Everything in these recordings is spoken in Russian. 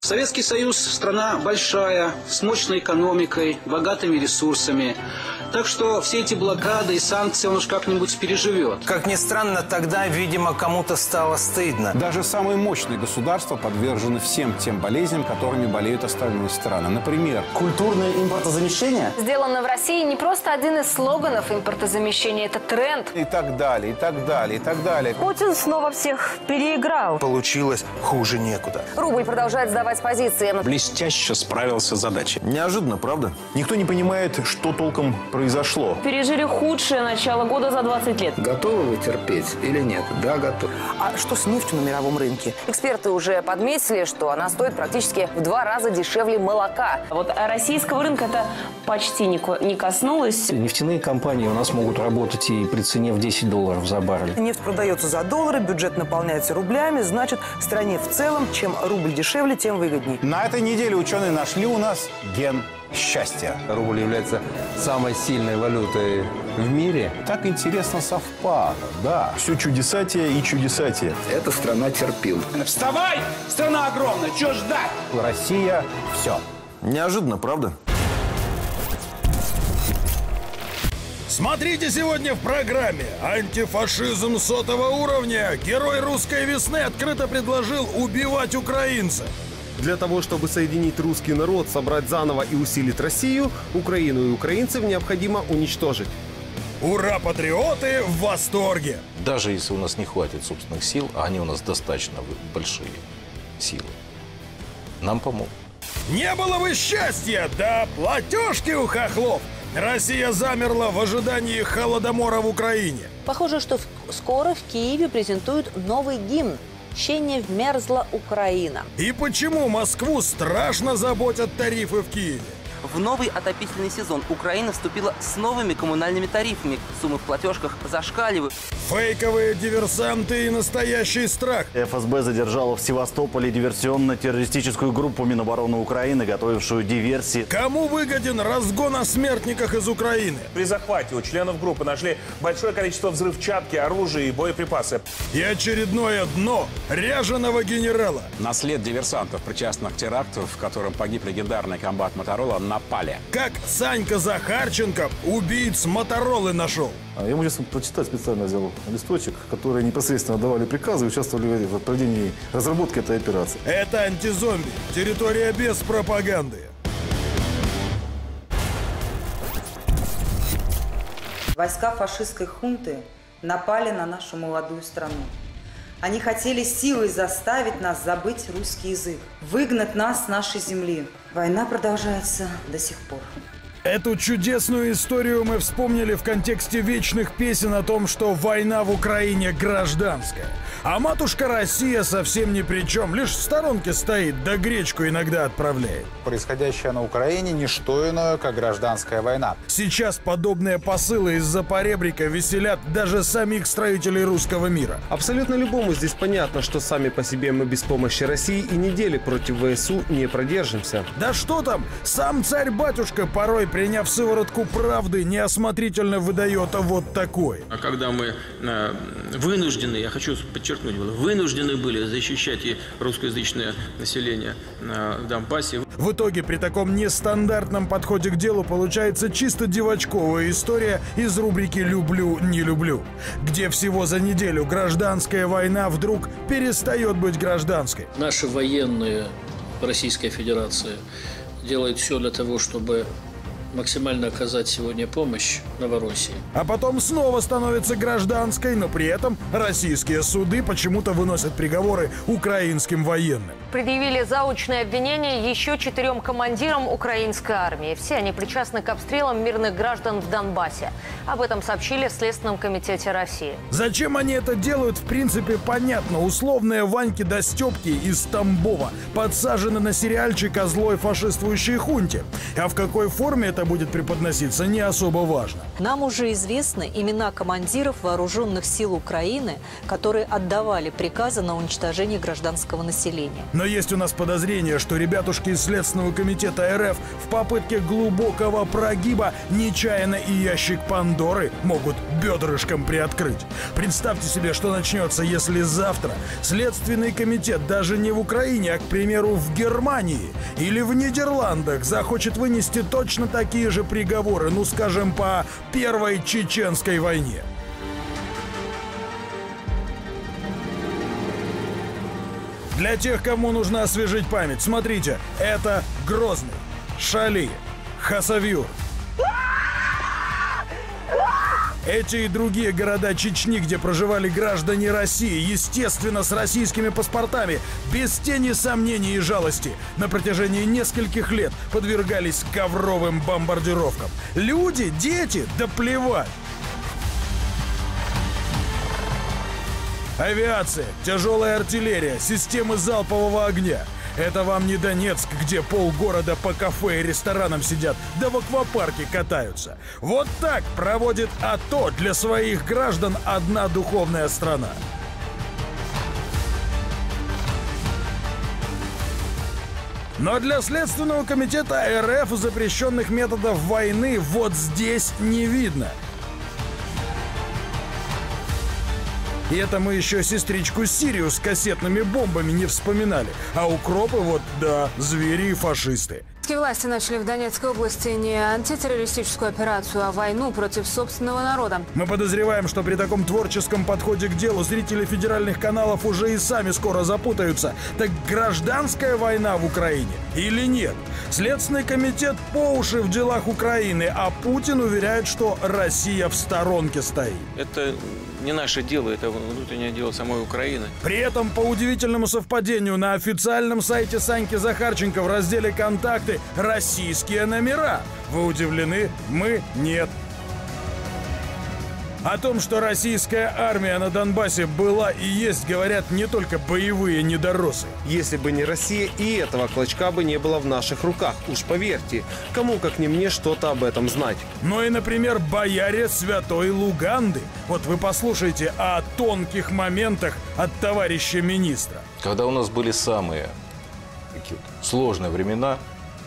Советский Союз – страна большая, с мощной экономикой, богатыми ресурсами. Так что все эти блокады и санкции он уж как-нибудь переживет. Как ни странно, тогда, видимо, кому-то стало стыдно. Даже самые мощные государства подвержены всем тем болезням, которыми болеют остальные страны. Например, культурное импортозамещение. Сделано в России не просто один из слоганов импортозамещения, это тренд. И так далее, и так далее, и так далее. Путин снова всех переиграл. Получилось хуже некуда. Рубль продолжает сдавать позиции. Блестяще справился с задачей. Неожиданно, правда? Никто не понимает, что толком произошло. Пережили худшее начало года за 20 лет. Готовы вы терпеть или нет? Да, готовы. А что с нефтью на мировом рынке? Эксперты уже подметили, что она стоит практически в 2 раза дешевле молока. Вот российского рынка это почти не коснулось. Нефтяные компании у нас могут работать и при цене в $10 за баррель. Нефть продается за доллары, бюджет наполняется рублями, значит, стране в целом, чем рубль дешевле, тем выгоднее. На этой неделе ученые нашли у нас ген счастья. Рубль является самой сильной валютой в мире. Так интересно совпало, да. Все чудесатие и чудесатие. Это страна терпил. Вставай! Страна огромная, чего ждать? Россия – все. Неожиданно, правда? Смотрите сегодня в программе. Антифашизм 100-го уровня. Герой русской весны открыто предложил убивать украинцев. Для того, чтобы соединить русский народ, собрать заново и усилить Россию, Украину и украинцев необходимо уничтожить. Ура, патриоты в восторге! Даже если у нас не хватит собственных сил, а они у нас достаточно большие силы, нам помогут. Не было бы счастья, да платежки у хохлов! Россия замерла в ожидании Холодомора в Украине. Похоже, что скоро в Киеве презентуют новый гимн. «Ще не вмерзла Украина». И почему Москву страшно заботят тарифы в Киеве? В новый отопительный сезон Украина вступила с новыми коммунальными тарифами. Суммы в платежках зашкаливают. Фейковые диверсанты и настоящий страх. ФСБ задержала в Севастополе диверсионно-террористическую группу Минобороны Украины, готовившую диверсии. Кому выгоден разгон о смертниках из Украины? При захвате у членов группы нашли большое количество взрывчатки, оружия и боеприпасы. И очередное дно ряженого генерала. На след диверсантов, причастных к теракту, в котором погиб легендарный комбат Моторола, напали. Как Санька Захарченко убийц Моторолы нашел. Я могу сейчас прочитать, специально взял листочек, которые непосредственно давали приказы и участвовали в проведении разработки этой операции. Это антизомби. Территория без пропаганды. Войска фашистской хунты напали на нашу молодую страну. Они хотели силой заставить нас забыть русский язык, выгнать нас с нашей земли. Война продолжается до сих пор. Эту чудесную историю мы вспомнили в контексте вечных песен о том, что война в Украине гражданская. А матушка Россия совсем ни при чем, лишь в сторонке стоит, да гречку иногда отправляет. Происходящее на Украине – не что иное, как гражданская война. Сейчас подобные посылы из-за поребрика веселят даже самих строителей русского мира. Абсолютно любому здесь понятно, что сами по себе мы без помощи России и недели против ВСУ не продержимся. Да что там, сам царь-батюшка порой, приняв сыворотку правды, неосмотрительно выдает вот такой. А когда мы вынуждены, я хочу подчеркнуть, вынуждены были защищать и русскоязычное население в Донбассе. В итоге при таком нестандартном подходе к делу получается чисто девочковая история из рубрики «Люблю, не люблю», где всего за неделю гражданская война вдруг перестает быть гражданской. Наши военные Российской Федерации делают все для того, чтобы максимально оказать сегодня помощь Новороссии. А потом снова становится гражданской, но при этом российские суды почему-то выносят приговоры украинским военным. Предъявили заочное обвинение еще 4 командирам украинской армии. Все они причастны к обстрелам мирных граждан в Донбассе. Об этом сообщили в Следственном комитете России. Зачем они это делают, в принципе, понятно. Условные Ваньки да Степки из Тамбова подсажены на сериальчик о злой фашистующей хунте. А в какой форме это будет преподноситься, не особо важно. Нам уже известны имена командиров вооруженных сил Украины, которые отдавали приказы на уничтожение гражданского населения. Но есть у нас подозрение, что ребятушки из Следственного комитета РФ в попытке глубокого прогиба нечаянно и ящик Пандоры могут бедрышком приоткрыть. Представьте себе, что начнется, если завтра Следственный комитет даже не в Украине, а, к примеру, в Германии или в Нидерландах захочет вынести точно такие же приговоры, ну, скажем, по Первой Чеченской войне. Для тех, кому нужно освежить память, смотрите, это Грозный, Шали, Хасавюр. Эти и другие города Чечни, где проживали граждане России, естественно, с российскими паспортами, без тени сомнений и жалости, на протяжении нескольких лет подвергались ковровым бомбардировкам. Люди, дети, да плевать! Авиация, тяжелая артиллерия, системы залпового огня. Это вам не Донецк, где полгорода по кафе и ресторанам сидят, да в аквапарке катаются. Вот так проводит АТО для своих граждан одна духовная страна. Но для Следственного комитета РФ запрещенных методов войны вот здесь не видно. И это мы еще сестричку Сирию с кассетными бомбами не вспоминали. А укропы вот, да, звери и фашисты. Власти начали в Донецкой области не антитеррористическую операцию, а войну против собственного народа. Мы подозреваем, что при таком творческом подходе к делу зрители федеральных каналов уже и сами скоро запутаются. Так гражданская война в Украине или нет? Следственный комитет по уши в делах Украины, а Путин уверяет, что Россия в сторонке стоит. Это не наше дело, это внутреннее дело самой Украины. При этом, по удивительному совпадению, на официальном сайте Саньки Захарченко в разделе «Контакты» российские номера. Вы удивлены? Мы нет. О том, что российская армия на Донбассе была и есть, говорят не только боевые недоросы. Если бы не Россия, и этого клочка бы не было в наших руках, уж поверьте. Кому, как не мне, что-то об этом знать. Ну и, например, бояре Святой Луганды. Вот вы послушайте о тонких моментах от товарища министра. Когда у нас были самые сложные времена,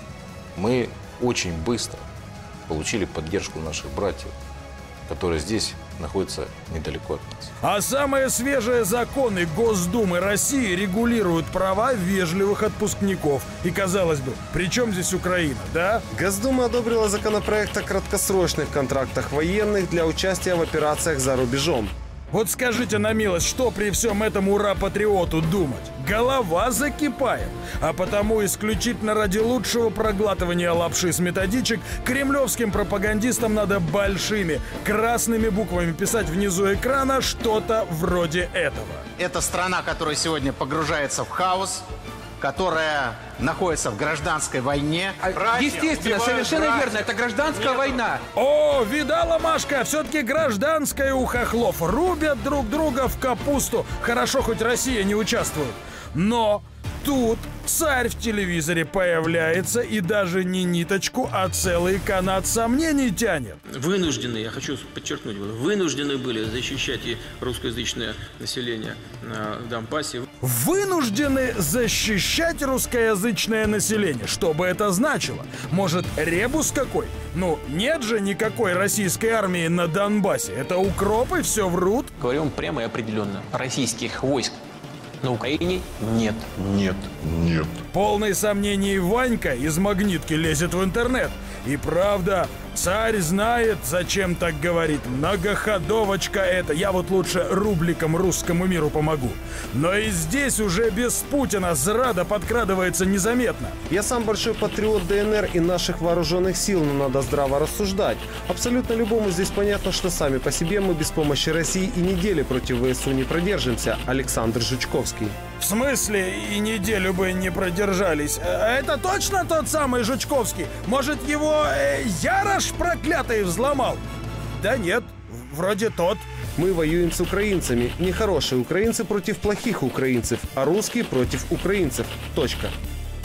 мы очень быстро получили поддержку наших братьев, которые здесь находятся недалеко от нас. А самые свежие законы Госдумы России регулируют права вежливых отпускников. И, казалось бы, при чем здесь Украина, да? Госдума одобрила законопроект о краткосрочных контрактах военных для участия в операциях за рубежом. Вот скажите на милость, что при всем этом ура-патриоту думать? Голова закипает. А потому исключительно ради лучшего проглатывания лапши с методичек кремлевским пропагандистам надо большими красными буквами писать внизу экрана что-то вроде этого. Это страна, которая сегодня погружается в хаос, которая находится в гражданской войне. Естественно, совершенно верно, это гражданская война. О, видала, Машка, все-таки гражданская у хохлов. Рубят друг друга в капусту. Хорошо, хоть Россия не участвует. Но тут царь в телевизоре появляется и даже не ниточку, а целый канат сомнений тянет. Вынуждены, я хочу подчеркнуть, вынуждены были защищать и русскоязычное население на Донбассе. Вынуждены защищать русскоязычное население. Что бы это значило? Может, ребус какой? Ну, нет же никакой российской армии на Донбассе. Это укропы все врут. Говорим прямо и определенно. Российских войск на Украине нет. Нет. Нет. Полный сомнений Ванька из «Магнитки» лезет в интернет. И правда, царь знает, зачем так говорит. Многоходовочка это. Я вот лучше рубликом русскому миру помогу. Но и здесь уже без Путина зрада подкрадывается незаметно. Я сам большой патриот ДНР и наших вооруженных сил, но надо здраво рассуждать. Абсолютно любому здесь понятно, что сами по себе мы без помощи России и недели против ВСУ не продержимся. Александр Жучковский. В смысле, и неделю бы не продержались? Это точно тот самый Жучковский? Может, его Ярош проклятый взломал? Да нет, вроде тот. Мы воюем с украинцами. Нехорошие украинцы против плохих украинцев, а русские против украинцев. Точка.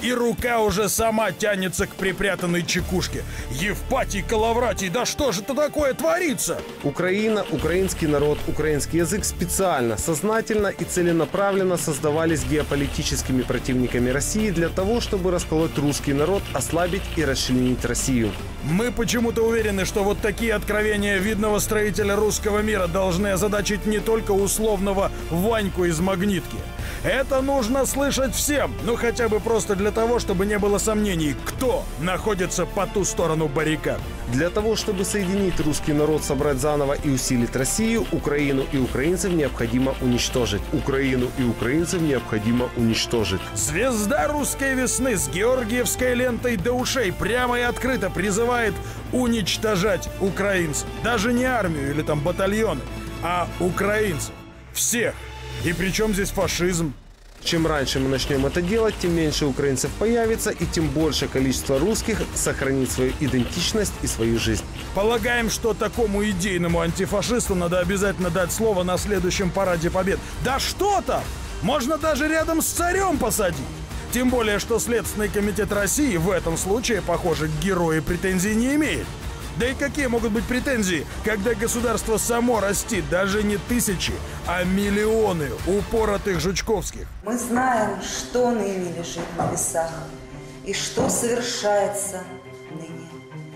и рука уже сама тянется к припрятанной чекушке. Евпатий, Калавратий, да что же это такое творится? Украина, украинский народ, украинский язык специально, сознательно и целенаправленно создавались геополитическими противниками России для того, чтобы расколоть русский народ, ослабить и расчленить Россию. Мы почему-то уверены, что вот такие откровения видного строителя русского мира должны озадачить не только условного Ваньку из «Магнитки». Это нужно слышать всем, ну хотя бы просто для того, чтобы не было сомнений, кто находится по ту сторону баррикад. Для того, чтобы соединить русский народ, собрать заново и усилить Россию, Украину и украинцев необходимо уничтожить. Украину и украинцев необходимо уничтожить. Звезда русской весны с георгиевской лентой до ушей прямо и открыто призывает уничтожать украинцев. Даже не армию или там батальоны, а украинцев. Всех. И при чем здесь фашизм? Чем раньше мы начнем это делать, тем меньше украинцев появится, и тем большее количество русских сохранит свою идентичность и свою жизнь. Полагаем, что такому идейному антифашисту надо обязательно дать слово на следующем параде побед. Да что там! Можно даже рядом с царем посадить. Тем более, что Следственный комитет России в этом случае, похоже, к герою претензий не имеет. Да и какие могут быть претензии, когда государство само растит даже не тысячи, а миллионы упоротых жучковских? Мы знаем, что ныне лежит на весах и что совершается ныне.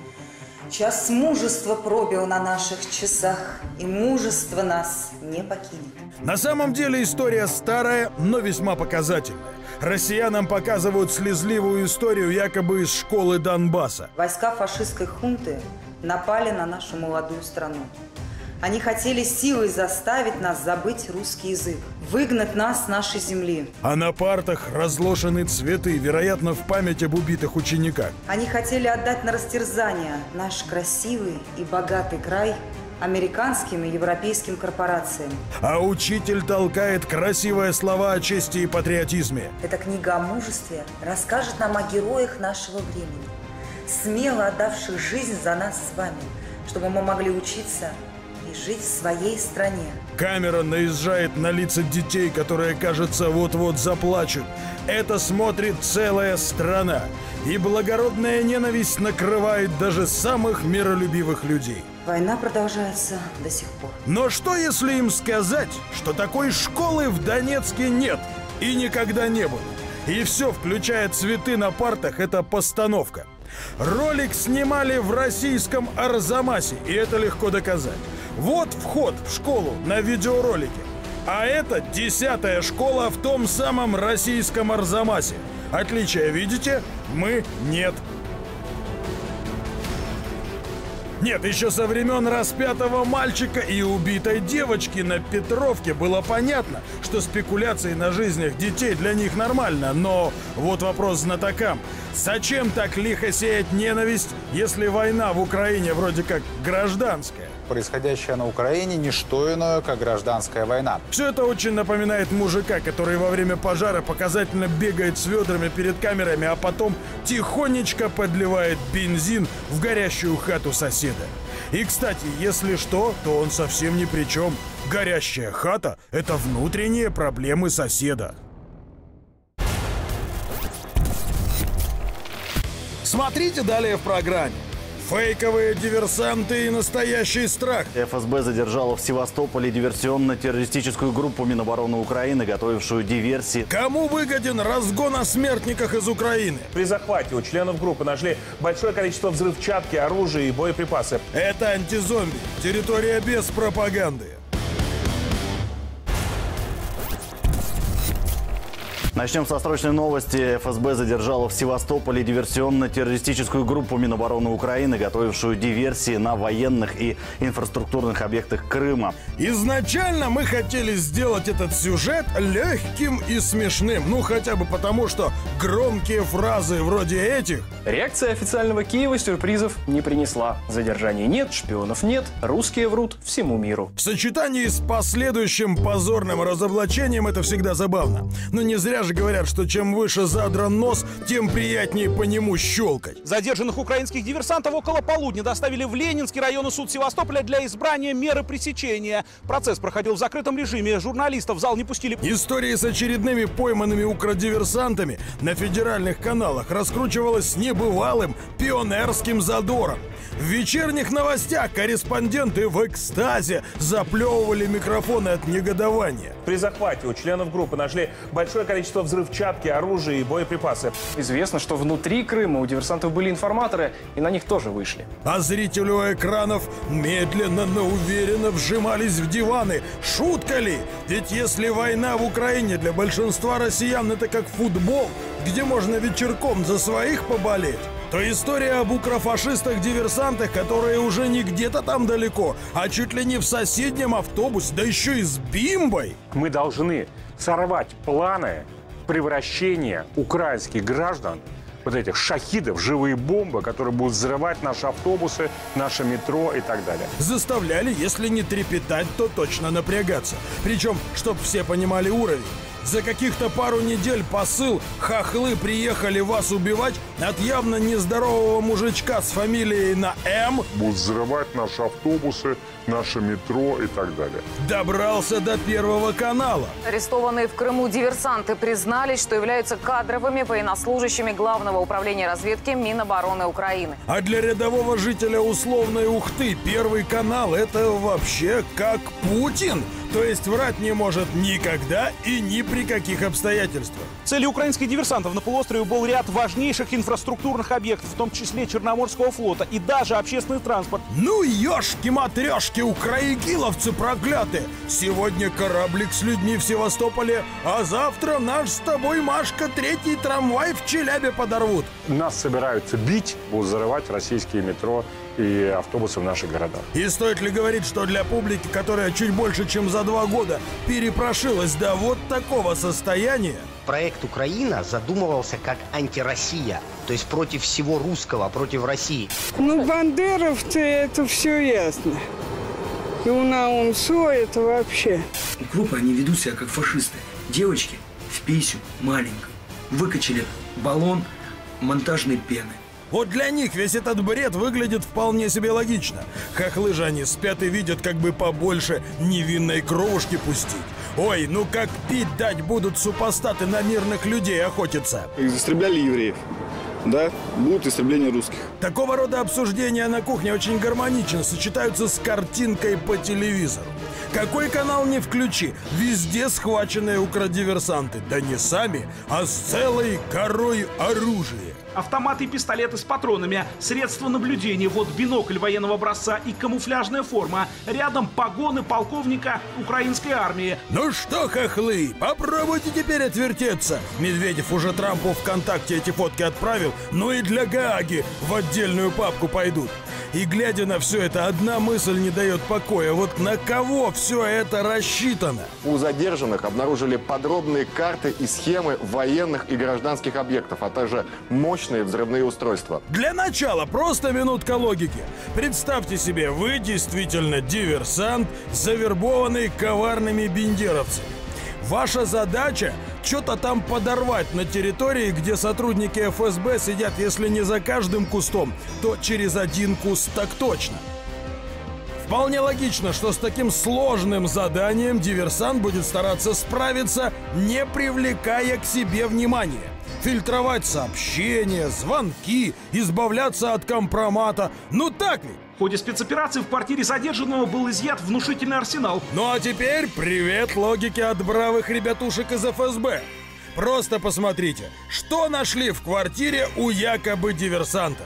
Час мужества пробил на наших часах, и мужество нас не покинет. На самом деле история старая, но весьма показательная. Россиянам показывают слезливую историю якобы из школы Донбасса. Войска фашистской хунты напали на нашу молодую страну. Они хотели силой заставить нас забыть русский язык, выгнать нас с нашей земли. А на партах разложены цветы, вероятно, в память об убитых учениках. Они хотели отдать на растерзание наш красивый и богатый край американским и европейским корпорациям. А учитель толкает красивые слова о чести и патриотизме. Эта книга о мужестве расскажет нам о героях нашего времени, смело отдавших жизнь за нас с вами, чтобы мы могли учиться и жить в своей стране. Камера наезжает на лица детей, которые, кажется, вот-вот заплачут. Это смотрит целая страна. И благородная ненависть накрывает даже самых миролюбивых людей. Война продолжается до сих пор. Но что, если им сказать, что такой школы в Донецке нет и никогда не было? И все, включая цветы на партах, это постановка. Ролик снимали в российском Арзамасе, и это легко доказать. Вот вход в школу на видеоролике. А это 10-я школа в том самом российском Арзамасе. Отличия видите? Мы нет. Нет, еще со времен распятого мальчика и убитой девочки на Петровке было понятно, что спекуляции на жизнях детей для них нормально. Но вот вопрос знатокам. Зачем так лихо сеять ненависть, если война в Украине вроде как гражданская? Происходящее на Украине – не что иное, как гражданская война. Все это очень напоминает мужика, который во время пожара показательно бегает с ведрами перед камерами, а потом тихонечко подливает бензин в горящую хату соседа. И, кстати, если что, то он совсем ни при чем. Горящая хата – это внутренние проблемы соседа. Смотрите далее в программе. Фейковые диверсанты и настоящий страх. ФСБ задержала в Севастополе диверсионно-террористическую группу Минобороны Украины, готовившую диверсии. Кому выгоден разгон о смертниках из Украины? При захвате у членов группы нашли большое количество взрывчатки, оружия и боеприпасы. Это антизомби. Территория без пропаганды. Начнем со срочной новости. ФСБ задержала в Севастополе диверсионно-террористическую группу Минобороны Украины, готовившую диверсии на военных и инфраструктурных объектах Крыма. Изначально мы хотели сделать этот сюжет легким и смешным. Ну, хотя бы потому, что громкие фразы вроде этих. Реакция официального Киева сюрпризов не принесла. Задержаний нет, шпионов нет, русские врут всему миру. В сочетании с последующим позорным разоблачением это всегда забавно. Но не зря же даже говорят, что чем выше задран нос, тем приятнее по нему щелкать. Задержанных украинских диверсантов около полудня доставили в Ленинский районный суд Севастополя для избрания меры пресечения. Процесс проходил в закрытом режиме. Журналистов в зал не пустили. История с очередными пойманными укрдиверсантами на федеральных каналах раскручивалась с небывалым пионерским задором. В вечерних новостях корреспонденты в экстазе заплевывали микрофоны от негодования. При захвате у членов группы нашли большое количество взрывчатки, оружия и боеприпасы. Известно, что внутри Крыма у диверсантов были информаторы, и на них тоже вышли. А зрители у экранов медленно, но уверенно вжимались в диваны. Шутка ли? Ведь если война в Украине для большинства россиян это как футбол, где можно вечерком за своих поболеть, то история об укрофашистах-диверсантах, которые уже не где-то там далеко, а чуть ли не в соседнем автобусе, да еще и с бимбой. Мы должны сорвать планы превращения украинских граждан, вот этих шахидов, живые бомбы, которые будут взрывать наши автобусы, наше метро и так далее. Заставляли, если не трепетать, то точно напрягаться. Причем, чтоб все понимали уровень. За каких-то пару недель посыл «хохлы приехали вас убивать» от явно нездорового мужичка с фамилией на «М» будут взрывать наши автобусы, наше метро и так далее. Добрался до Первого канала. Арестованные в Крыму диверсанты признались, что являются кадровыми военнослужащими Главного управления разведки Минобороны Украины. А для рядового жителя условной Ухты Первый канал – это вообще как Путин. То есть врать не может никогда и ни при каких обстоятельствах. Целью украинских диверсантов на полуострове был ряд важнейших инфраструктурных объектов, в том числе Черноморского флота и даже общественный транспорт. Ну ешки-матрешки, украигиловцы проклятые! Сегодня кораблик с людьми в Севастополе, а завтра наш с тобой, Машка, третий трамвай в Челябе подорвут. Нас собираются бить, будут взрывать российские метро и автобусы в наших городах. И стоит ли говорить, что для публики, которая чуть больше, чем за 2 года перепрошилась до вот такого состояния? Проект «Украина» задумывался как антироссия, то есть против всего русского, против России. Ну, бандеровцы, это все ясно. И УНАУНСО это вообще. Группы, они ведут себя как фашисты. Девочки в писю маленькую выкачали баллон монтажной пены. Вот для них весь этот бред выглядит вполне себе логично. Хохлы же они спят и видят, как бы побольше невинной кровушки пустить. Ой, ну как пить дать будут супостаты на мирных людей охотиться? Их истребляли евреев. Да, будут истребления русских. Такого рода обсуждения на кухне очень гармонично сочетаются с картинкой по телевизору. Какой канал не включи, везде схваченные укрдиверсанты. Да не сами, а с целой горой оружия. Автоматы и пистолеты с патронами, средства наблюдения, вот бинокль военного образца и камуфляжная форма. Рядом погоны полковника украинской армии. Ну что, хохлы, попробуйте теперь отвертеться. Медведев уже Трампу ВКонтакте эти фотки отправил, ну и для Гааги в отдельную папку пойдут. И глядя на все это, одна мысль не дает покоя. Вот на кого все это рассчитано? У задержанных обнаружили подробные карты и схемы военных и гражданских объектов, а также мощные взрывные устройства. Для начала просто минутка логики. Представьте себе, вы действительно диверсант, завербованный коварными бендеровцами. Ваша задача – что-то там подорвать на территории, где сотрудники ФСБ сидят, если не за каждым кустом, то через один куст так точно. Вполне логично, что с таким сложным заданием диверсант будет стараться справиться, не привлекая к себе внимания. Фильтровать сообщения, звонки, избавляться от компромата. Ну так ведь? В ходе спецоперации в квартире задержанного был изъят внушительный арсенал. Ну а теперь привет логике от бравых ребятушек из ФСБ. Просто посмотрите, что нашли в квартире у якобы диверсантов.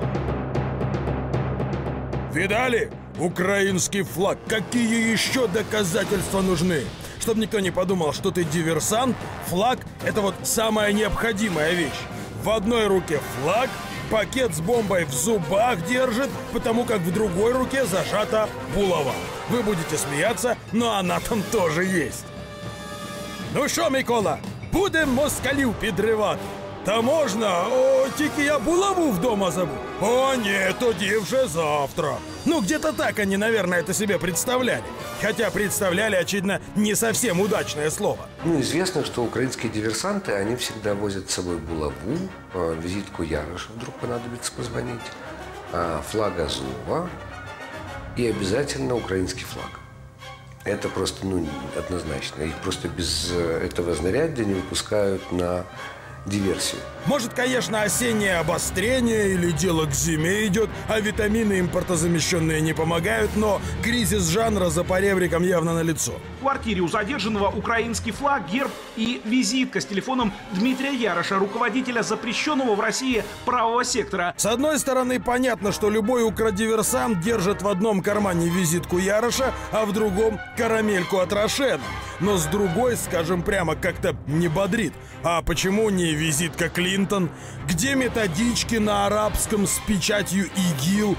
Видали? Украинский флаг. Какие еще доказательства нужны? Чтобы никто не подумал, что ты диверсант, флаг – это вот самая необходимая вещь. В одной руке флаг, пакет с бомбой в зубах держит, потому как в другой руке зажата булава. Вы будете смеяться, но она там тоже есть. Ну что, Микола, будем москалів підривати? Та можна, тільки я булаву вдома забыл. О нет, тоді вже завтра. Ну, где-то так они, наверное, это себе представляли. Хотя представляли, очевидно, не совсем удачное слово. Ну, известно, что украинские диверсанты, они всегда возят с собой булаву, визитку Яроша, вдруг понадобится позвонить, флаг Азова и обязательно украинский флаг. Это просто, однозначно. Их просто без этого знарядия не выпускают на диверсию. Может, конечно, осеннее обострение или дело к зиме идет, а витамины импортозамещенные не помогают, но кризис жанра за поребриком явно налицо. В квартире у задержанного украинский флаг, герб и визитка с телефоном Дмитрия Яроша, руководителя запрещенного в России правого сектора. С одной стороны, понятно, что любой укродиверсант держит в одном кармане визитку Яроша, а в другом карамельку от Рошена. Но с другой, скажем прямо, как-то не бодрит. А почему не визитка Клинтон? Где методички на арабском с печатью ИГИЛ?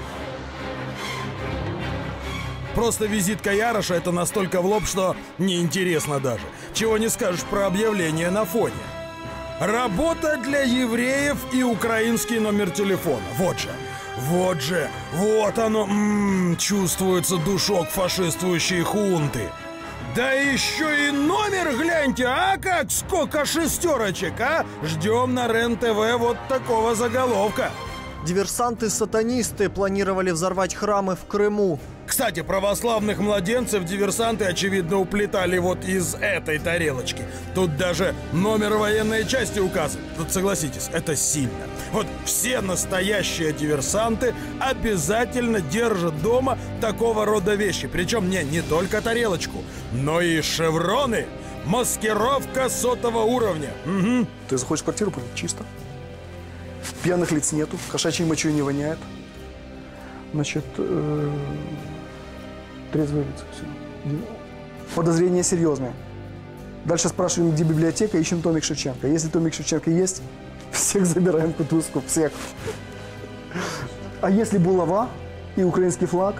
Просто визитка Яроша — это настолько в лоб, что неинтересно даже. Чего не скажешь про объявление на фоне. Работа для евреев и украинский номер телефона. Вот же, вот оно, чувствуется душок фашистующей хунты. Да еще и номер гляньте, а как, сколько шестерочек, а? Ждем на РЕН-ТВ вот такого заголовка. Диверсанты-сатанисты планировали взорвать храмы в Крыму. Кстати, православных младенцев диверсанты, очевидно, уплетали вот из этой тарелочки. Тут даже номер военной части указан. Тут, согласитесь, это сильно. Вот все настоящие диверсанты обязательно держат дома такого рода вещи. Причем не только тарелочку, но и шевроны. Маскировка сотого уровня. Угу. Ты заходишь в квартиру, чисто. Пьяных лиц нету, кошачьей мочой не воняет. Значит, трезвые лица. Все. Подозрения серьезные. Дальше спрашиваем, где библиотека, ищем томик Шевченко. Если томик Шевченко есть, всех забираем в кутузку, всех. А если булава и украинский флаг,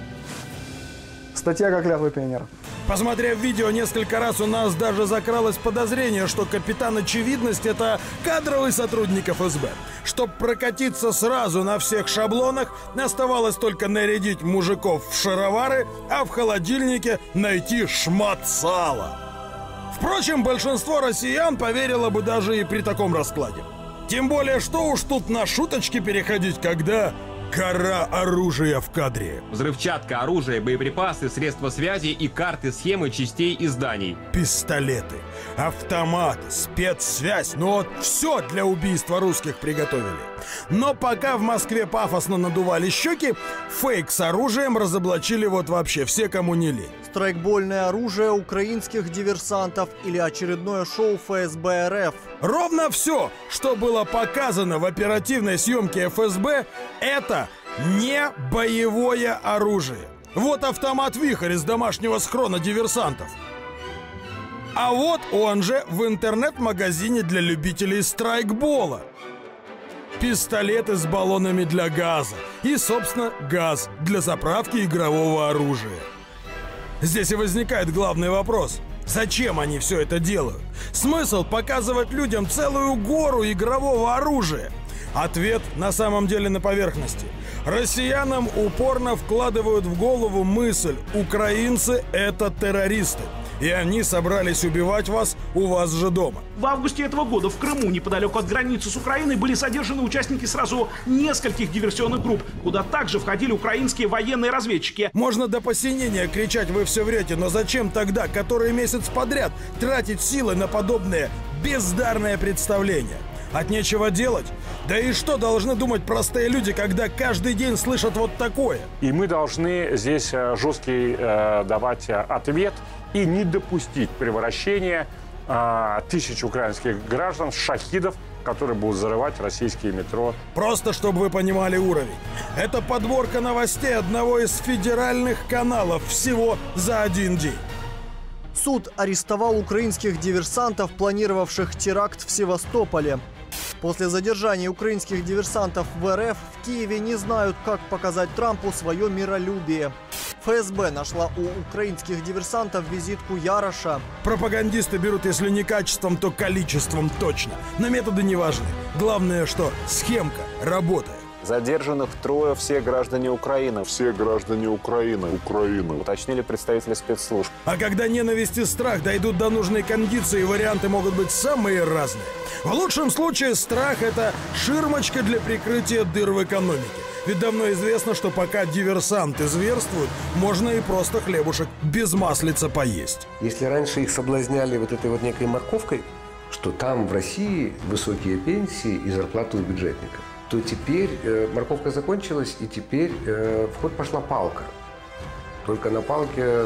статья как клятва пионера. Посмотрев видео несколько раз, у нас даже закралось подозрение, что капитан Очевидность — это кадровый сотрудник ФСБ. Чтоб прокатиться сразу на всех шаблонах, оставалось только нарядить мужиков в шаровары, а в холодильнике найти шмат сала. Впрочем, большинство россиян поверило бы даже и при таком раскладе. Тем более, что уж тут на шуточки переходить, когда гора оружия в кадре. Взрывчатка, оружие, боеприпасы, средства связи и карты, схемы частей и зданий. Пистолеты, автоматы, спецсвязь. Ну вот все для убийства русских приготовили. Но пока в Москве пафосно надували щеки, фейк с оружием разоблачили вот вообще все, кому не лень. Страйкбольное оружие украинских диверсантов или очередное шоу ФСБ РФ. Ровно все, что было показано в оперативной съемке ФСБ, это не боевое оружие. Вот автомат «Вихрь» из домашнего схрона диверсантов. А вот он же в интернет-магазине для любителей страйкбола. Пистолеты с баллонами для газа. И, собственно, газ для заправки игрового оружия. Здесь и возникает главный вопрос. Зачем они все это делают? Смысл показывать людям целую гору игрового оружия? Ответ на самом деле на поверхности. Россиянам упорно вкладывают в голову мысль: украинцы — это террористы. И они собрались убивать вас у вас же дома. В августе этого года в Крыму, неподалеку от границы с Украиной, были задержаны участники сразу нескольких диверсионных групп, куда также входили украинские военные разведчики. Можно до посинения кричать «вы все врете», но зачем тогда, который месяц подряд, тратить силы на подобное бездарное представление? От нечего делать? Да и что должны думать простые люди, когда каждый день слышат вот такое? И мы должны здесь жесткий давать ответ и не допустить превращения тысяч украинских граждан в шахидов, которые будут взрывать российские метро. Просто чтобы вы понимали уровень. Это подборка новостей одного из федеральных каналов всего за один день. Суд арестовал украинских диверсантов, планировавших теракт в Севастополе. После задержания украинских диверсантов в РФ в Киеве не знают, как показать Трампу свое миролюбие. ФСБ нашла у украинских диверсантов визитку Яроша. Пропагандисты берут, если не качеством, то количеством точно. Но методы не важны. Главное, что схемка работает. Задержанных трое, все граждане Украины. Все граждане Украины. Уточнили представители спецслужб. А когда ненависть и страх дойдут до нужной кондиции, варианты могут быть самые разные. В лучшем случае страх – это ширмочка для прикрытия дыр в экономике. Ведь давно известно, что пока диверсанты зверствуют, можно и просто хлебушек без маслица поесть. Если раньше их соблазняли вот этой вот некой морковкой, что там в России высокие пенсии и зарплаты у бюджетников, то теперь морковка закончилась, и теперь в ход пошла палка. Только на палке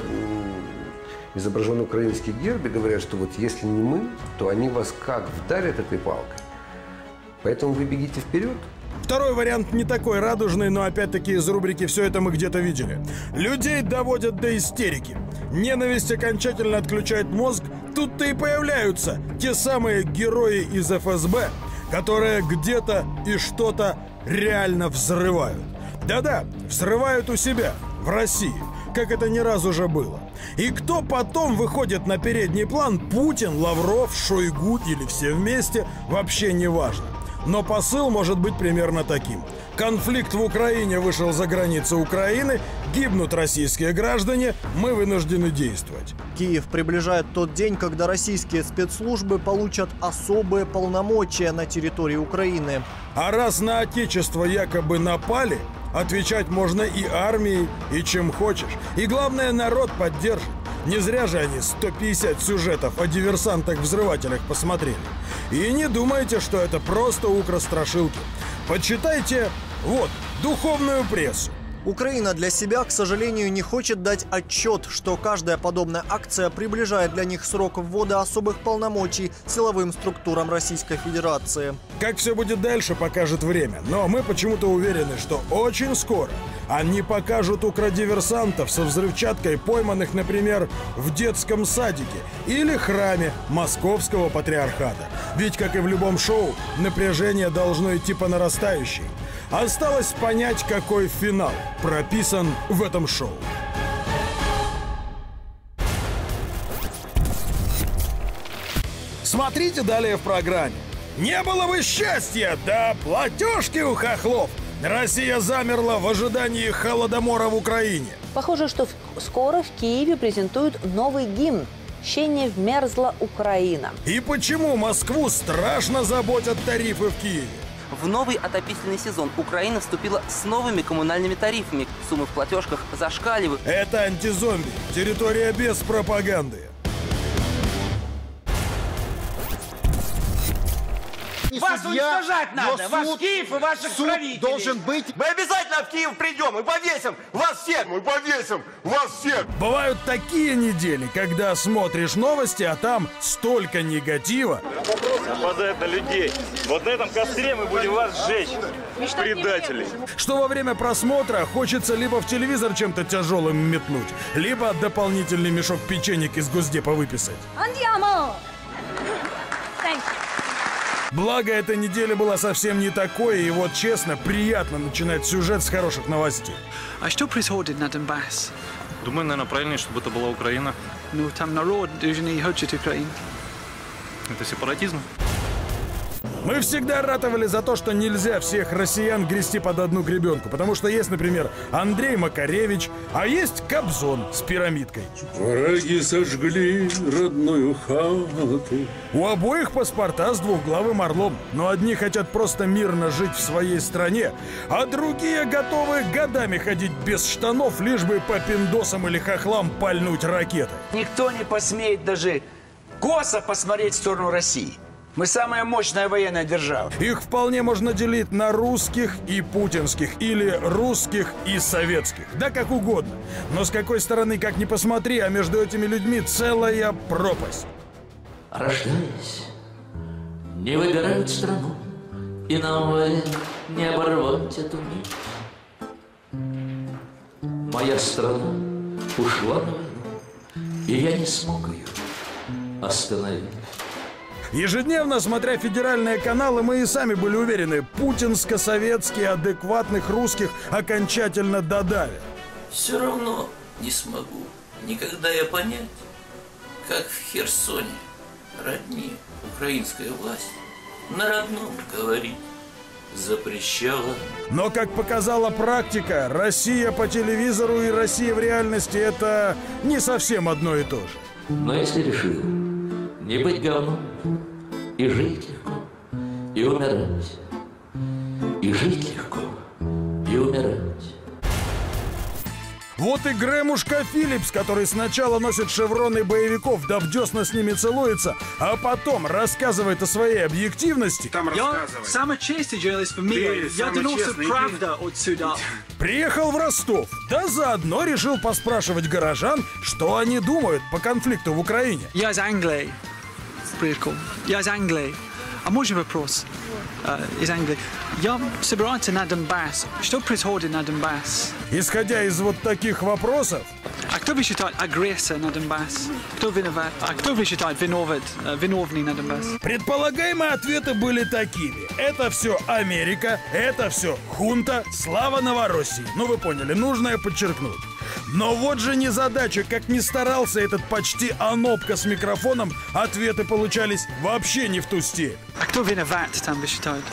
изображен украинский герб, и говорят, что вот если не мы, то они вас как вдарят этой палкой. Поэтому вы бегите вперед. Второй вариант не такой радужный, но опять-таки из рубрики «Все это мы где-то видели». Людей доводят до истерики. Ненависть окончательно отключает мозг. Тут-то и появляются те самые герои из ФСБ, которые где-то и что-то реально взрывают. Да-да, взрывают у себя, в России, как это не раз уже было. И кто потом выходит на передний план, Путин, Лавров, Шойгу или все вместе, вообще не важно. Но посыл может быть примерно таким. Конфликт в Украине вышел за границы Украины, гибнут российские граждане, мы вынуждены действовать. Киев приближает тот день, когда российские спецслужбы получат особые полномочия на территории Украины. А раз на отечество якобы напали, отвечать можно и армией, и чем хочешь. И главное, народ поддержит. Не зря же они 150 сюжетов о диверсантах-взрывателях посмотрели. И не думайте, что это просто укрострашилки. Почитайте, вот, духовную прессу. Украина для себя, к сожалению, не хочет дать отчет, что каждая подобная акция приближает для них срок ввода особых полномочий силовым структурам Российской Федерации. Как все будет дальше, покажет время. Но мы почему-то уверены, что очень скоро они покажут укродиверсантов со взрывчаткой, пойманных, например, в детском садике или храме Московского патриархата. Ведь, как и в любом шоу, напряжение должно идти по нарастающей. Осталось понять, какой финал прописан в этом шоу. Смотрите далее в программе. Не было бы счастья, да платежки у хохлов. Россия замерла в ожидании Холодомора в Украине. Похоже, что скоро в Киеве презентуют новый гимн «Ще не вмерзла Украина». И почему Москву страшно заботят тарифы в Киеве? В новый отопительный сезон Украина вступила с новыми коммунальными тарифами. Суммы в платежках зашкаливают. Это антизомби. Территория без пропаганды. Вас уничтожать надо, ваш Киев и ваших правителей. Должен быть. Мы обязательно в Киев придем и повесим вас всех. Мы повесим вас всех. Бывают такие недели, когда смотришь новости, а там столько негатива. Нападают на людей. Вот на этом костре мы будем вас сжечь, предателей. Что во время просмотра хочется либо в телевизор чем-то тяжелым метнуть, либо дополнительный мешок печенек из Госдепа выписать. Благо, эта неделя была совсем не такой, и вот честно, приятно начинать сюжет с хороших новостей. А что происходит на Донбассе? Думаю, наверное, правильнее, чтобы это была Украина. Ну, там народ даже не хочет Украину. Это сепаратизм. Мы всегда ратовали за то, что нельзя всех россиян грести под одну гребенку, потому что есть, например, Андрей Макаревич, а есть Кобзон с пирамидкой. Враги сожгли родную хату. У обоих паспорта с двухглавым орлом, но одни хотят просто мирно жить в своей стране, а другие готовы годами ходить без штанов, лишь бы по пиндосам или хохлам пальнуть ракеты. Никто не посмеет даже косо посмотреть в сторону России. Мы самая мощная военная держава. Их вполне можно делить на русских и путинских, или русских и советских. Да как угодно. Но с какой стороны, как ни посмотри, а между этими людьми целая пропасть. Рождаясь, не выбирают страну, и нам не оборвать эту нить. Моя страна ушла на войну, и я не смог ее остановить. Ежедневно, смотря федеральные каналы, мы и сами были уверены, путинско-советские адекватных русских окончательно додавят. Все равно не смогу никогда я понять, как в Херсоне родни украинская власть на родном говорить запрещала. Но, как показала практика, Россия по телевизору и Россия в реальности – это не совсем одно и то же. Но если решил не быть говном, и жить легко, и умирать, и жить легко, и умирать. Вот и Грэмушка Филлипс, который сначала носит шевроны боевиков, да в десна с ними целуется, а потом рассказывает о своей объективности. Я самый честный журналист в мире. Я доносил правду отсюда. Приехал в Ростов, да заодно решил поспрашивать горожан, что они думают по конфликту в Украине. Я из Англии. Приехал. Я из Англии. А можно вопрос? Из Англии. Я собираюсь на Донбасс. Что происходит на Донбасс? Исходя из вот таких вопросов... А кто вы считаете агрессор на Донбасс? Кто виноват? А кто вы считаете виновный на Донбасс? Предполагаемые ответы были такими. Это все Америка, это все хунта, слава Новороссии. Ну вы поняли, нужно я подчеркнуть. Но вот же незадача, как ни старался этот почти анопка с микрофоном, ответы получались вообще не в ту степь. А кто виноват там, вы считаете?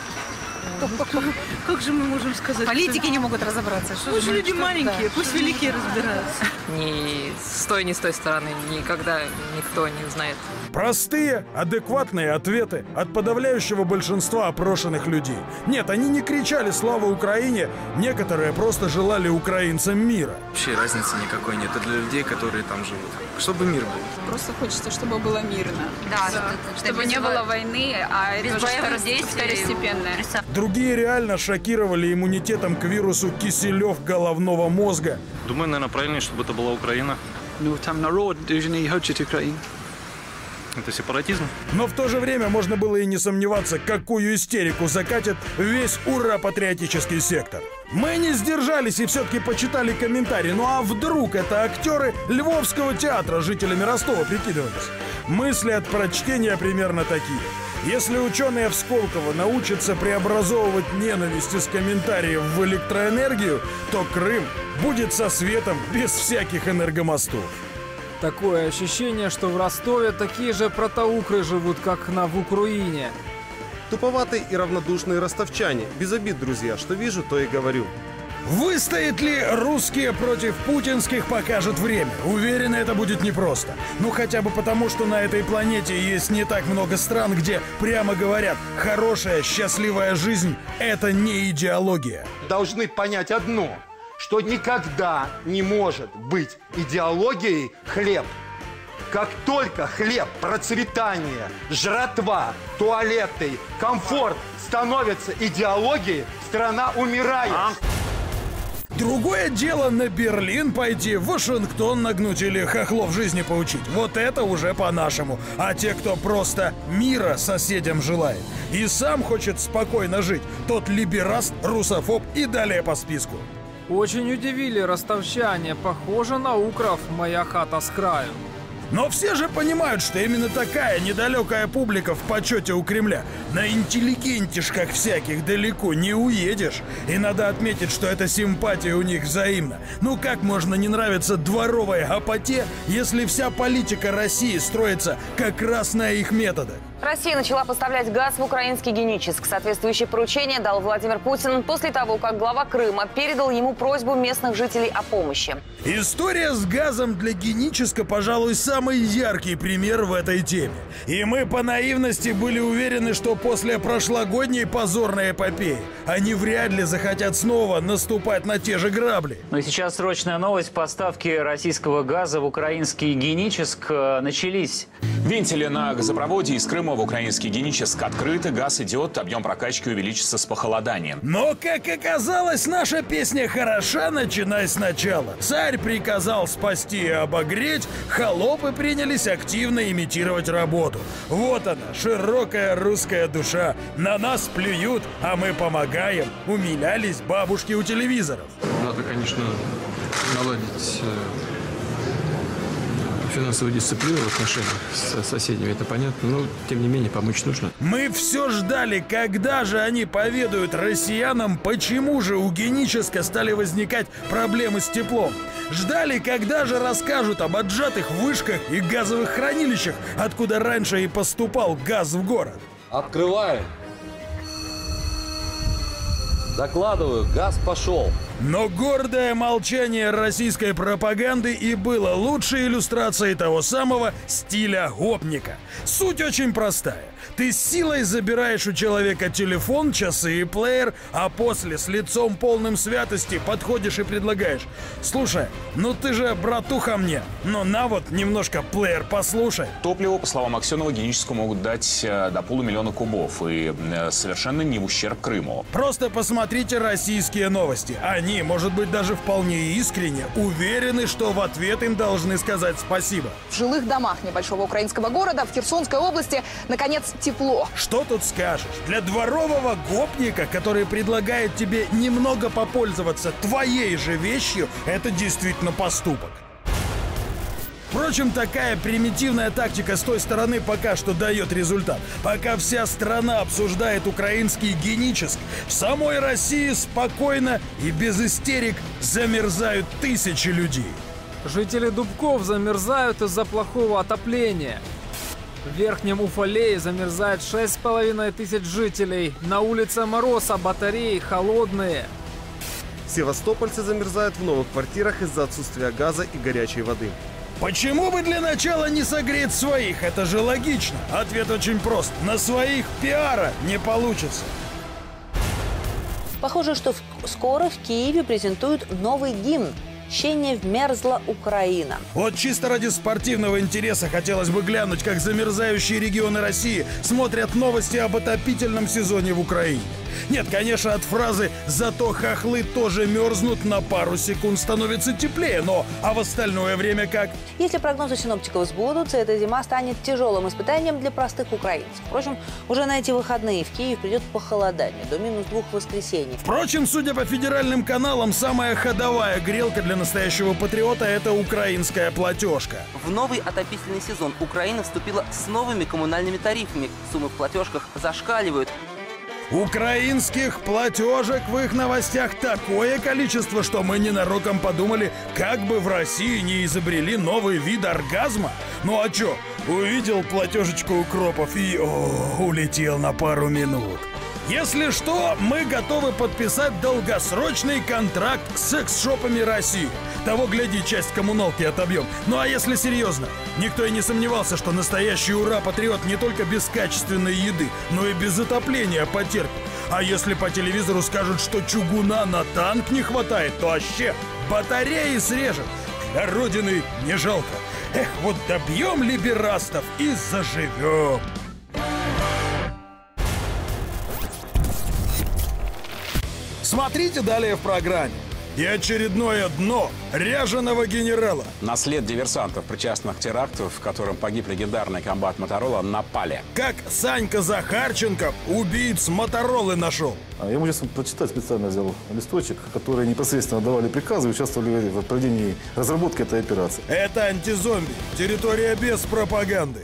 Как же мы можем сказать? Политики не могут разобраться. Пусть люди маленькие, пусть великие разбираются. Ни с той, ни с той стороны никогда никто не узнает. Простые, адекватные ответы от подавляющего большинства опрошенных людей. Нет, они не кричали «Слава Украине!», некоторые просто желали украинцам мира. Вообще разницы никакой нет для людей, которые там живут. Чтобы мир был. Просто хочется, чтобы было мирно. Да, чтобы не было войны, а это уже второстепенное. Другие реально шокировали иммунитетом к вирусу Киселев головного мозга. Думаю, наверное, правильнее, чтобы это была Украина. Ну, там народ даже не хочет Украины. Это сепаратизм. Но в то же время можно было и не сомневаться, какую истерику закатит весь ура-патриотический сектор. Мы не сдержались и все-таки почитали комментарии. Ну а вдруг это актеры Львовского театра жителями Ростова прикидывались? Мысли от прочтения примерно такие. Если ученые в Сколково научатся преобразовывать ненависть из комментариев в электроэнергию, то Крым будет со светом без всяких энергомостов. Такое ощущение, что в Ростове такие же протоукры живут, как в Украине. Туповатые и равнодушные ростовчане. Без обид, друзья, что вижу, то и говорю. Выстоят ли русские против путинских, покажет время. Уверен, это будет непросто. Ну хотя бы потому, что на этой планете есть не так много стран, где прямо говорят: хорошая, счастливая жизнь – это не идеология. Должны понять одно, что никогда не может быть идеологией хлеб. Как только хлеб, процветание, жратва, туалеты, комфорт становятся идеологией, страна умирает. Другое дело на Берлин пойти, в Вашингтон нагнуть или хохлов жизни поучить. Вот это уже по-нашему. А те, кто просто мира соседям желает и сам хочет спокойно жить, тот либераст, русофоб и далее по списку. Очень удивили ростовчане. Похоже на укров «Моя хата с краю». Но все же понимают, что именно такая недалекая публика в почете у Кремля. На интеллигентишках всяких далеко не уедешь. И надо отметить, что эта симпатия у них взаимна. Ну как можно не нравиться дворовой гопоте, если вся политика России строится как раз на их методах? Россия начала поставлять газ в украинский Геническ. Соответствующее поручение дал Владимир Путин после того, как глава Крыма передал ему просьбу местных жителей о помощи. История с газом для Геническа, пожалуй, самый яркий пример в этой теме. И мы по наивности были уверены, что после прошлогодней позорной эпопеи они вряд ли захотят снова наступать на те же грабли. Ну и сейчас срочная новость. Поставки российского газа в украинский Геническ начались. Вентили на газопроводе из Крыма в украинский Геническ открыты, газ идет, объем прокачки увеличится с похолоданием. Но, как оказалось, наша песня хороша, начиная сначала. Царь приказал спасти и обогреть, холопы принялись активно имитировать работу. Вот она, широкая русская душа. На нас плюют, а мы помогаем. Умилялись бабушки у телевизоров. Надо, конечно, наладить финансовую дисциплину в отношениях с соседями, это понятно, но тем не менее помочь нужно. Мы все ждали, когда же они поведают россиянам, почему же у Геническа стали возникать проблемы с теплом. Ждали, когда же расскажут об отжатых вышках и газовых хранилищах, откуда раньше и поступал газ в город. Открываем. Докладываю, газ пошел. Но гордое молчание российской пропаганды и было лучшей иллюстрацией того самого стиля гопника. Суть очень простая. Ты силой забираешь у человека телефон, часы и плеер, а после с лицом полным святости подходишь и предлагаешь: слушай, ну ты же братуха мне, но на вот немножко плеер послушай. Топливо, по словам Аксенова, Геническому могут дать до 500 000 кубов, и совершенно не в ущерб Крыму. Просто посмотрите российские новости. Они, может быть, даже вполне искренне уверены, что в ответ им должны сказать спасибо. В жилых домах небольшого украинского города в Херсонской области, наконец, тепло. Что тут скажешь? Для дворового гопника, который предлагает тебе немного попользоваться твоей же вещью, это действительно поступок. Впрочем, такая примитивная тактика с той стороны пока что дает результат. Пока вся страна обсуждает украинский Геническ, в самой России спокойно и без истерик замерзают тысячи людей. Жители Дубков замерзают из-за плохого отопления. В Верхнем Уфалее замерзает 6500 жителей. На улице мороз, а батареи холодные. Севастопольцы замерзают в новых квартирах из-за отсутствия газа и горячей воды. Почему бы для начала не согреть своих? Это же логично. Ответ очень прост. На своих пиара не получится. Похоже, что скоро в Киеве презентуют новый гимн. «Ще не вмерзла Украина». Вот чисто ради спортивного интереса хотелось бы глянуть, как замерзающие регионы России смотрят новости об отопительном сезоне в Украине. Нет, конечно, от фразы «зато хохлы тоже мерзнут» на пару секунд становится теплее, но а в остальное время как? Если прогнозы синоптиков сбудутся, эта зима станет тяжелым испытанием для простых украинцев. Впрочем, уже на эти выходные в Киев придет похолодание, до -2 в воскресенье. Впрочем, судя по федеральным каналам, самая ходовая грелка для настоящего патриота – это украинская платежка. В новый отопительный сезон Украина вступила с новыми коммунальными тарифами. Суммы в платежках зашкаливают. Украинских платежек в их новостях такое количество, что мы ненароком подумали, как бы в России не изобрели новый вид оргазма. Ну а чё, увидел платежечку укропов и улетел на пару минут. Если что, мы готовы подписать долгосрочный контракт с секс-шопами России. Того, гляди, часть коммуналки отобьем. Ну а если серьезно, никто и не сомневался, что настоящий ура-патриот не только без качественной еды, но и без отопления потерпит. А если по телевизору скажут, что чугуна на танк не хватает, то вообще батареи срежет. Для Родины не жалко. Эх, вот добьем либерастов и заживем. Смотрите далее в программе. И очередное дно ряженого генерала. На след диверсантов, причастных к теракту, в котором погиб легендарный комбат Моторола, напали. Как Санька Захарченко убийц Моторолы нашел. Я могу сейчас прочитать, специально взял листочек, которые непосредственно давали приказы и участвовали в проведении разработки этой операции. Это антизомби. Территория без пропаганды.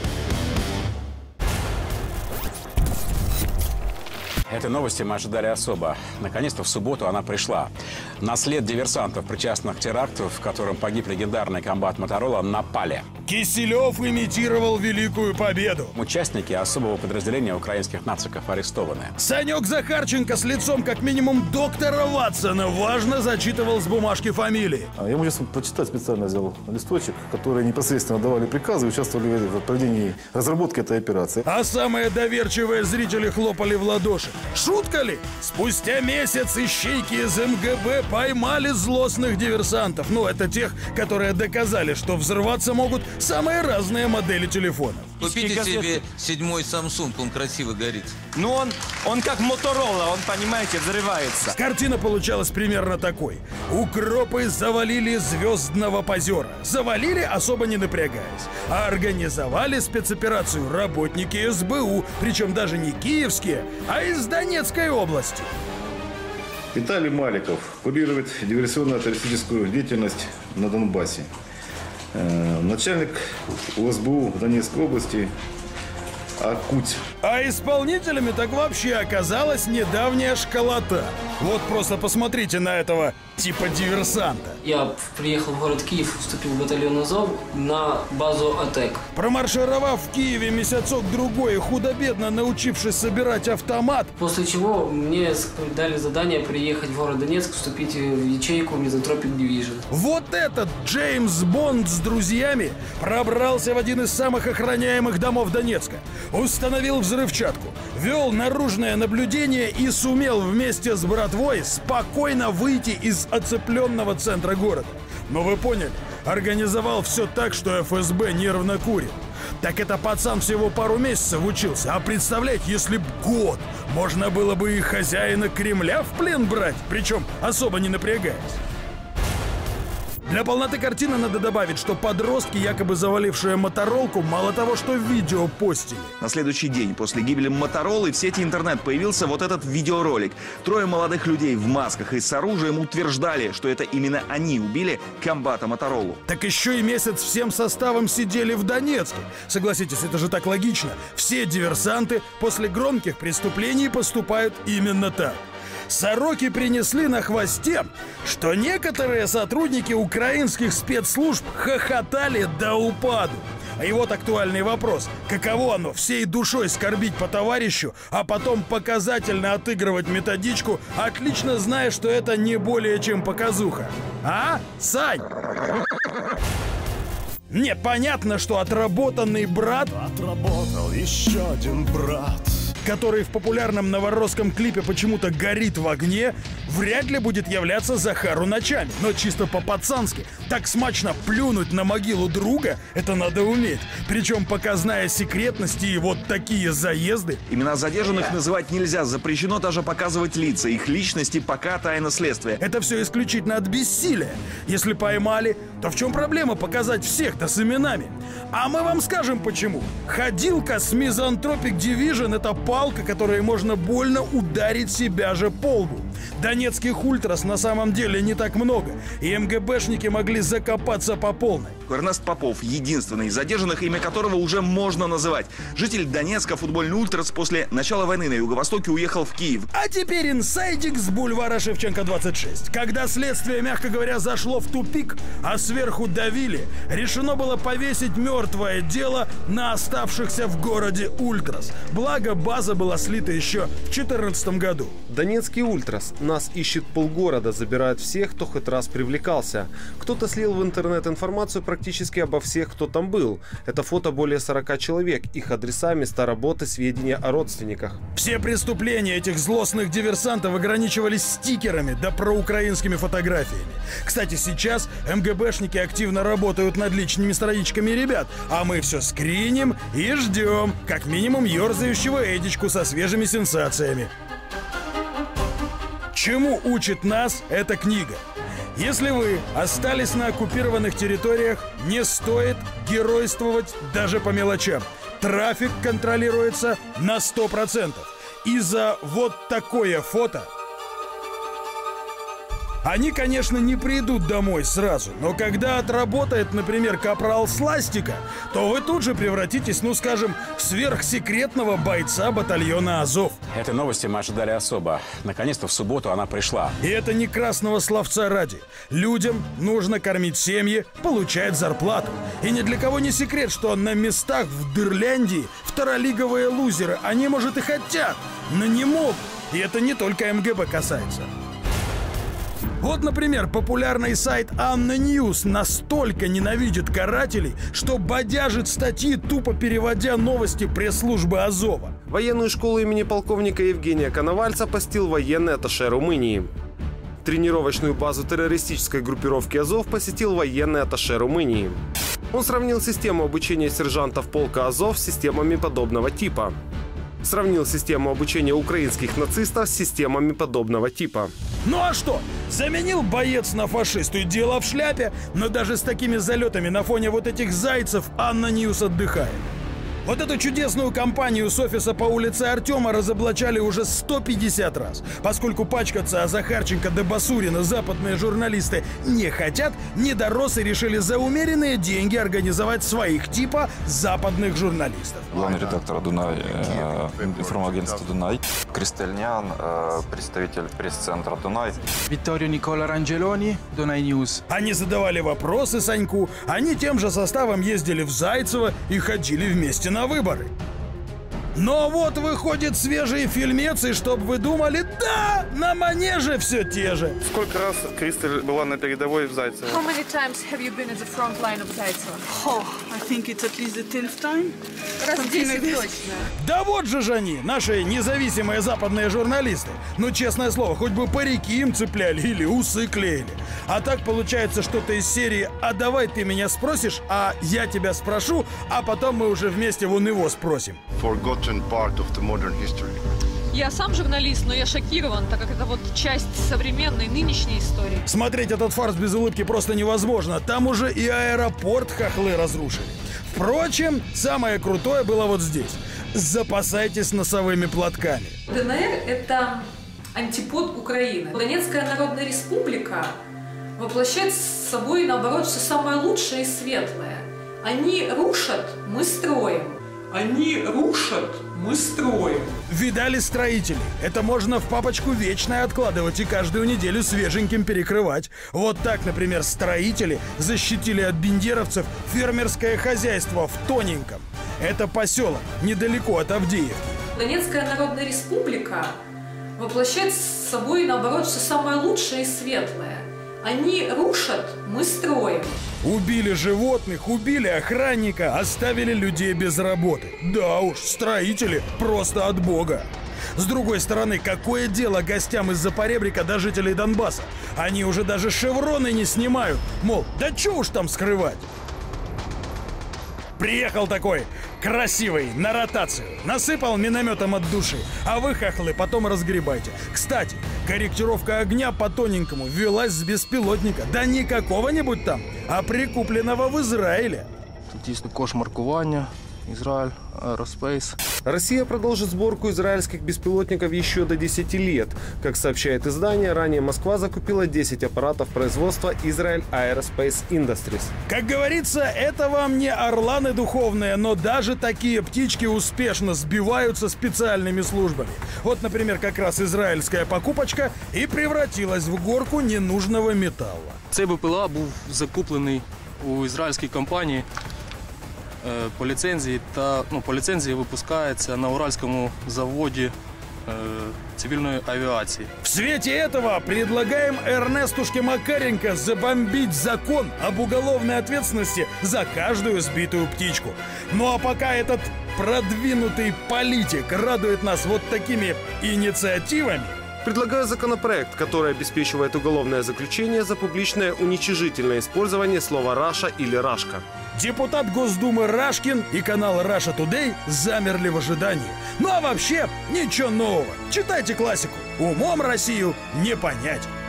Этой новости мы ожидали особо. Наконец-то в субботу она пришла. На след диверсантов, причастных к теракту, в котором погиб легендарный комбат Моторола, напали. Киселев имитировал Великую Победу. Участники особого подразделения украинских нациков арестованы. Санек Захарченко с лицом как минимум доктора Ватсона важно зачитывал с бумажки фамилии. Я могу сейчас прочитать, специально взял листочек, которые непосредственно давали приказы и участвовали в проведении разработки этой операции. А самые доверчивые зрители хлопали в ладоши. Шутка ли? Спустя месяц ищейки из МГБ поймали злостных диверсантов. Ну, это тех, которые доказали, что взрываться могут самые разные модели телефонов. Купите себе 7-й Samsung, он красиво горит. Ну он как Моторола, он, понимаете, взрывается. Картина получалась примерно такой. Укропы завалили звездного позера. Завалили, особо не напрягаясь. А организовали спецоперацию работники СБУ, причем даже не киевские, а из Донецкой области. Виталий Маликов курирует диверсионно-террористическую деятельность на Донбассе. Начальник УСБУ Донецкой области Акуть. А исполнителями так вообще оказалась недавняя школота. Вот просто посмотрите на этого типа диверсанта. Я приехал в город Киев, вступил в батальон Азов на базу АТЭК. Промаршировав в Киеве месяцок-другой, худо-бедно научившись собирать автомат. После чего мне дали задание приехать в город Донецк, вступить в ячейку Мизантропик Division. Вот этот Джеймс Бонд с друзьями пробрался в один из самых охраняемых домов Донецка. Установил взрывчатку, вел наружное наблюдение и сумел вместе с братвой спокойно выйти из оцепленного центра города. Но вы поняли, организовал все так, что ФСБ нервно курит. Так это пацан всего пару месяцев учился, а представляете, если б год, можно было бы и хозяина Кремля в плен брать, причем особо не напрягаясь. Для полноты картины надо добавить, что подростки, якобы завалившие Моторолку, мало того, что видео постили. На следующий день после гибели Моторолы в сети интернет появился вот этот видеоролик. Трое молодых людей в масках и с оружием утверждали, что это именно они убили комбата Моторолу. Так еще и месяц всем составом сидели в Донецке. Согласитесь, это же так логично. Все диверсанты после громких преступлений поступают именно так. Сороки принесли на хвосте, что некоторые сотрудники украинских спецслужб хохотали до упаду. И вот актуальный вопрос. Каково оно всей душой скорбить по товарищу, а потом показательно отыгрывать методичку, отлично зная, что это не более чем показуха? А, Сань? Не, понятно, что отработанный брат... Отработал еще один брат, который в популярном новоросском клипе почему-то горит в огне, вряд ли будет являться Захару ночами. Но чисто по-пацански. Так смачно плюнуть на могилу друга, это надо уметь. Причем показная секретность и вот такие заезды. Имена задержанных называть нельзя, запрещено даже показывать лица. Их личности пока тайна следствия. Это все исключительно от бессилия. Если поймали, то в чем проблема показать всех-то с именами? А мы вам скажем почему. Ходилка с Мизантропик Division — это палка, которой можно больно ударить себя же по лбу. Донецких ультрас на самом деле не так много, и МГБшники могли закопаться по полной. Эрнест Попов — единственный из задержанных, имя которого уже можно называть. Житель Донецка, футбольный ультрас, после начала войны на Юго-Востоке уехал в Киев. А теперь инсайдик с бульвара Шевченко 26. Когда следствие, мягко говоря, зашло в тупик, а сверху давили, решено было повесить мертвое дело на оставшихся в городе ультрас. Благо, база была слита еще в 2014 году. Донецкий ультрас. Нас ищет полгорода, забирают всех, кто хоть раз привлекался. Кто-то слил в интернет информацию практически обо всех, кто там был. Это фото более 40 человек, их адреса, места работы, сведения о родственниках. Все преступления этих злостных диверсантов ограничивались стикерами да проукраинскими фотографиями. Кстати, сейчас МГБшники активно работают над личными страничками ребят, а мы все скриним и ждем, как минимум, ерзающего Эдичку со свежими сенсациями. Чему учит нас эта книга? Если вы остались на оккупированных территориях, не стоит геройствовать даже по мелочам. Трафик контролируется на 100%. И за вот такое фото они, конечно, не придут домой сразу, но когда отработает, например, капрал Сластика, то вы тут же превратитесь, ну скажем, в сверхсекретного бойца батальона Азов. Этой новости мы ожидали особо. Наконец-то в субботу она пришла. И это не красного словца ради. Людям нужно кормить семьи, получать зарплату. И ни для кого не секрет, что на местах в Дырляндии второлиговые лузеры, они, может, и хотят, но не могут. И это не только МГБ касается. Вот, например, популярный сайт Анна Ньюс настолько ненавидит карателей, что бодяжит статьи, тупо переводя новости пресс-службы Азова. Военную школу имени полковника Евгения Коновальца посетил военный атташе Румынии. Тренировочную базу террористической группировки Азов посетил военный атташе Румынии. Он сравнил систему обучения сержантов полка Азов с системами подобного типа. Сравнил систему обучения украинских нацистов с системами подобного типа. Ну а что? Заменил боец на фашисту и дело в шляпе, но даже с такими залетами на фоне вот этих зайцев Анна Ньюс отдыхает. Вот эту чудесную компанию с офиса по улице Артема разоблачали уже 150 раз. Поскольку пачкаться о Захарченко до Басурина западные журналисты не хотят, недороссы решили за умеренные деньги организовать своих типа западных журналистов. Главный редактор «Дунай», информагентства «Дунай». Крестельнян, представитель пресс-центра «Дунай». Витторио Никола Ранджелони, Дунай Ньюс. Они задавали вопросы Саньку, они тем же составом ездили в Зайцево и ходили вместе на выборы. Но вот выходит свежий фильмец, и чтоб вы думали, да, на манеже все те же. Сколько раз Кристель была на передовой в Зайцево? How many times have you been at the front line of Зайцево? Oh, I think it's at least the 10th time. Раз 10 точно. Да вот же они, наши независимые западные журналисты. Ну, честное слово, хоть бы парики им цепляли или усы клеили. А так получается что-то из серии «А давай ты меня спросишь, а я тебя спрошу, а потом мы уже вместе вон его спросим». Part of the modern history. Я сам журналист, но я шокирован, так как это вот часть современной, нынешней истории. Смотреть этот фарс без улыбки просто невозможно. Там уже и аэропорт хохлы разрушили. Впрочем, самое крутое было вот здесь. Запасайтесь носовыми платками. ДНР – это антипод Украины. Донецкая Народная Республика воплощает с собой, наоборот, все самое лучшее и светлое. Они рушат, мы строим. Они рушат, мы строим. Видали строителей? Это можно в папочку вечное откладывать и каждую неделю свеженьким перекрывать. Вот так, например, строители защитили от бендеровцев фермерское хозяйство в Тоненьком. Это поселок, недалеко от Авдеевки. Донецкая Народная Республика воплощает с собой, наоборот, все самое лучшее и светлое. Они рушат, мы строим. Убили животных, убили охранника, оставили людей без работы. Да уж, строители просто от бога. С другой стороны, какое дело гостям из-за поребрика до жителей Донбасса? Они уже даже шевроны не снимают. Мол, да чё уж там скрывать? Приехал такой красивый на ротацию, насыпал минометом от души, а вы, хохлы, потом разгребайте. Кстати, корректировка огня по тоненькому велась с беспилотника. Да не какого-нибудь там, а прикупленного в Израиле. Тут есть також маркування, Израиль, Aerospace. Россия продолжит сборку израильских беспилотников еще до 10 лет. Как сообщает издание, ранее Москва закупила 10 аппаратов производства Israel Aerospace Industries. Как говорится, это вам не орланы духовные, но даже такие птички успешно сбиваются специальными службами. Вот, например, как раз израильская покупочка и превратилась в горку ненужного металла. Цей БПЛА був закуплений у ізраїльській компанії по ліцензії випускається на Уральському заводі цивильной авиации. В свете этого предлагаем Эрнестушке Макаренко забомбить закон об уголовной ответственности за каждую сбитую птичку. Ну а пока этот продвинутый политик радует нас вот такими инициативами, предлагаю законопроект, который обеспечивает уголовное заключение за публичное уничижительное использование слова «Раша» или «Рашка». Депутат Госдумы Рашкин и канал Russia Today замерли в ожидании. Ну а вообще, ничего нового. Читайте классику. Умом Россию не понять.